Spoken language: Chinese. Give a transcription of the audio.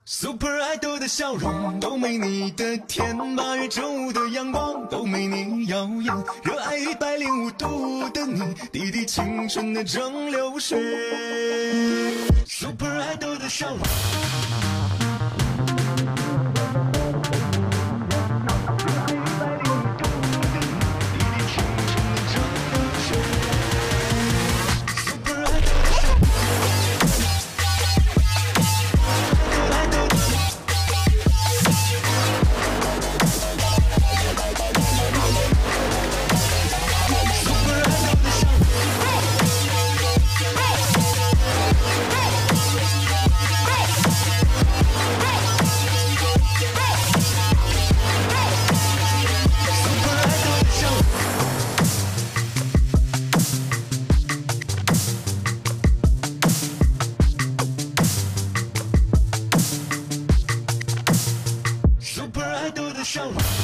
Super Idol 的笑容都没你的甜，8月正午的阳光都没你耀眼，热爱105度的你，滴滴青春的蒸馏水。Super Idol 的笑容。Super Idol 的笑容。